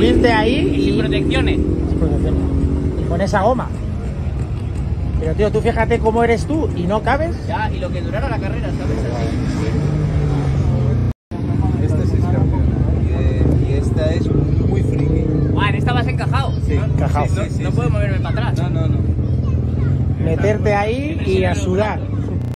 subirte ahí Y sin protecciones. con esa goma. Pero tío, tú fíjate cómo eres tú y no cabes. Ya, y lo que durara la carrera, ¿sabes? Esta sí es campeona. Y esta es muy friki. Ah, en esta vas encajado. Sí, Encajado. sí, sí, No sí. puedo moverme para atrás. No. Meterte ahí y a sudar.